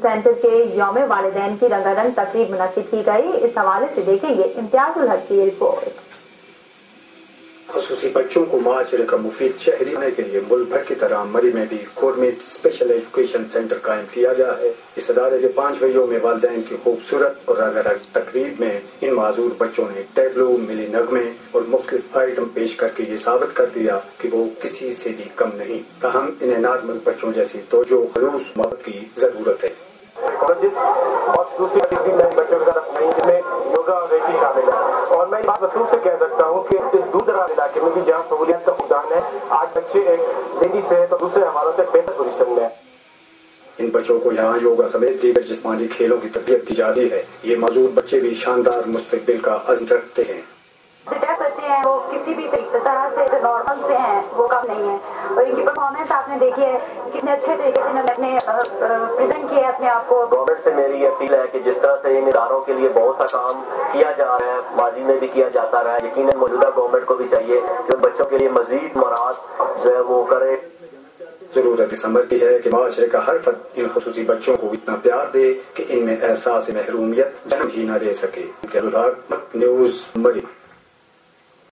Centre के यौम वालिदैन की रंगारंग तकरीब मुनक्किद की गई। इस हवाले से देखेंगे इम्तियाजुल हक की रिपोर्ट। खसूसी बच्चों को माशरे का मुफीद शहरी बनाने के लिए मुल्क भर की तरह मरी में भी गवर्नमेंट स्पेशल एजुकेशन सेंटर कायम किया गया है। इस अदारे के 5वें यौम वालिदैन की खूबसूरत और रंगारंग तकरीब में इन माजूर बच्चों ने टैबलो, मिली नगमे और मुख्तलिफ आइटम पेश करके ये साबित कर दिया कि वो किसी से भी कम नहीं। ताहम इन्हें नाज़मंद बच्चों जैसी तवज्जो, खलूस, मोहब्बत की जरूरत है। और दूसरी बच्चों की तरफ नहीं, जिसमें योगा और रेकी शामिल है। और मैं बात मशहूर से कह सकता हूँ कि इस दूर दराज इलाके में भी जहाँ सहूलियत का फुकदान है, आज बच्चे एक ज़हनी सेहत और दूसरे हवालों से बेहतर पोजीशन में है। इन बच्चों को यहाँ योगा समेत दीगर जिस्मानी खेलों की तरबियत दी जाती है। ये माजूर बच्चे भी शानदार मुस्तकबिल का अज़्म रखते हैं। जो डेफ बच्चे हैं वो किसी भी तरह से जो नॉर्मल से हैं वो कम नहीं है, और इनकी परफॉर्मेंस आपने देखी है कितने अच्छे तरीके से इन्होंने अपने प्रेजेंट किया है अपने आप को। गवर्नमेंट से मेरी अपील है कि जिस तरह से इन इदारों के लिए बहुत सा काम किया जा रहा है, माजी में भी किया जाता रहा है, यकीनन मौजूदा गवर्नमेंट को भी चाहिए कि उन बच्चों के लिए मजीद मराद जो है वो करे। जरूरत इस अमर की है कि माशरे का हर फर्द इन खसूसी बच्चों को इतना प्यार दे कि इनमें एहसास महरूमियत जन्म ही न दे सके। न्यूज़ मरी।